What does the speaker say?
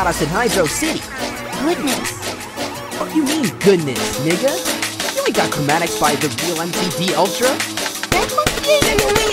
us in Hydro City. Goodness. What you mean, goodness, nigga? You ain't got chromatics by the real MTD Ultra. That monkey ain't